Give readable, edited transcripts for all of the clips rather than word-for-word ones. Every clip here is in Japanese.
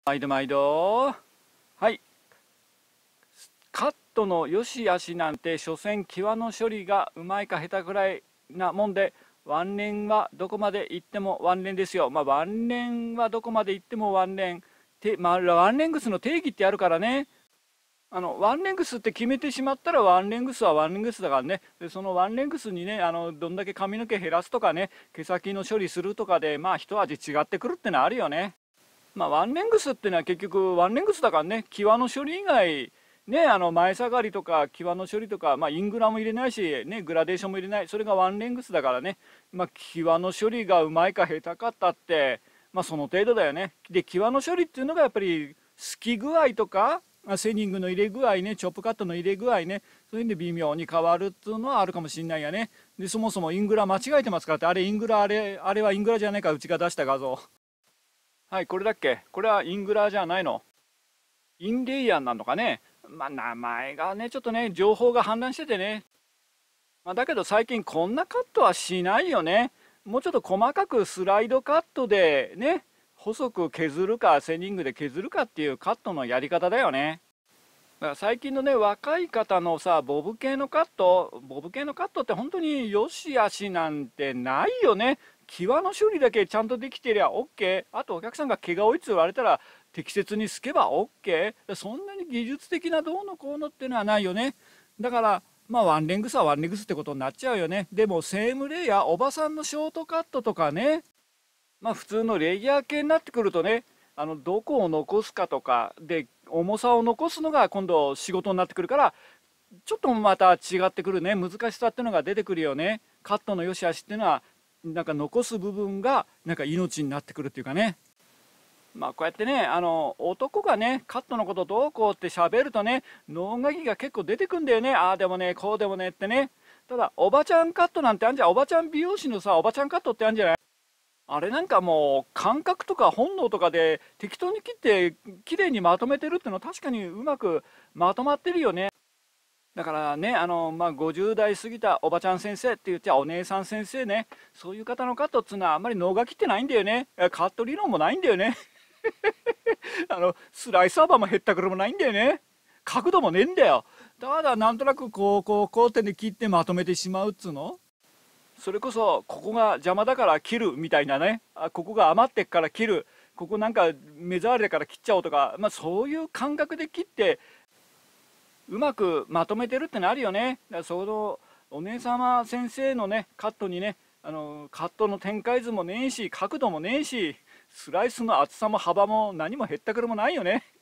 毎度毎度。はい。カットの良し悪しなんて、所詮際の処理がうまいか下手くらいなもんで、ワンレンはどこまで行ってもワンレンですよ。ワンレンはどこまで行ってもワンレン。ワンレングスの定義ってあるからね。ワンレングスって決めてしまったらワンレングスはワンレングスだからね。で、そのワンレングスにね、どんだけ髪の毛減らすとかね、毛先の処理するとかで、一味違ってくるってのはあるよね。ワンレングスっていうのは結局ワンレングスだからね、際の処理以外、ね、前下がりとか際の処理とか、イングラも入れないし、ね、グラデーションも入れない、それがワンレングスだからね、際の処理がうまいか下手かったって、その程度だよね。で、際の処理っていうのがやっぱり、すき具合とか、セニングの入れ具合ね、チョップカットの入れ具合ね、そういうんで微妙に変わるっていうのはあるかもしれないよね。で、そもそもイングラ間違えてますからって、あれイングラ、あれはイングラじゃないか、うちが出した画像。はい、これだっけ？これはイングラじゃないの？インレイヤーなのかね？名前がね、ちょっとね、情報が氾濫しててね。だけど最近こんなカットはしないよね。もうちょっと細かくスライドカットでね、細く削るか、セニングで削るかっていうカットのやり方だよね。だから最近のね、若い方のさ、ボブ系のカットって本当に良し悪しなんてないよね。際の処理だけちゃんとできてりゃ OK。あとお客さんが毛が多いって言われたら適切にすけば OK。そんなに技術的などうのこうのっていうのはないよね。だから、ワンレングスはワンレングスってことになっちゃうよね。でもセームレイヤー、おばさんのショートカットとかね、普通のレイヤー系になってくるとね、どこを残すかとかで重さを残すのが今度仕事になってくるから、ちょっとまた違ってくるね、難しさっていうのが出てくるよね。カットの良し悪しっていうのはなんか残す部分がなんか命になってくるっていうかね。こうやってね、男がねカットのことどうこうって喋るとね、脳書きが結構出てくんだよね。ああでもね、こうでもねってね。ただおばちゃんカットなんてあんじゃん。おばちゃん美容師のさ、おばちゃんカットってあるんじゃない？あれなんかもう感覚とか本能とかで適当に切って綺麗にまとめてるっていうのは確かにうまくまとまってるよね。だからね、50代過ぎたおばちゃん先生って言っちゃお姉さん先生ね、そういう方のカットっつうのはあんまり脳が切ってないんだよね。カット理論もないんだよね。スライス幅もへったくれもないんだよね。角度もねえんだよ。ただなんとなくこうってで切ってまとめてしまうっつうの。それこそここが邪魔だから切るみたいなね、ここが余ってっから切る、ここなんか目障りだから切っちゃおうとか、そういう感覚で切ってうまくまとめてるってのあるよね。だからそのお姉様先生のねカットにね、カットの展開図もねえし角度もねえし、スライスの厚さも幅も何もへったくれもないよね。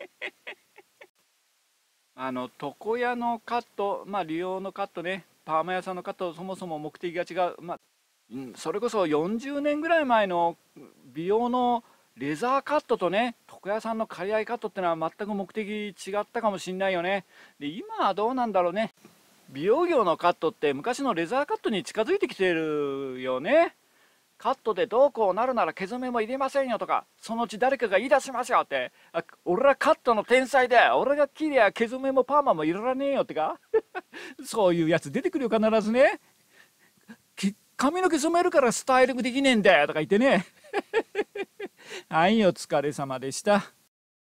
床屋のカット、利用のカットね、パーマ屋さんのカット、そもそも目的が違う。それこそ40年ぐらい前の美容のレザーカットとね、床屋さんの刈り合いカットってのは全く目的違ったかもしんないよね。で、今はどうなんだろうね。美容業のカットって昔のレザーカットに近づいてきてるよね。カットでどうこうなるなら毛染めも入れませんよとか、そのうち誰かが言い出しますよって、俺はカットの天才だよ、俺が切りゃ毛染めもパーマもいらねえよってか。そういうやつ出てくるよ必ずね。髪の毛染めるからスタイリングできねえんだよとか言ってね。はい、お疲れ様でした。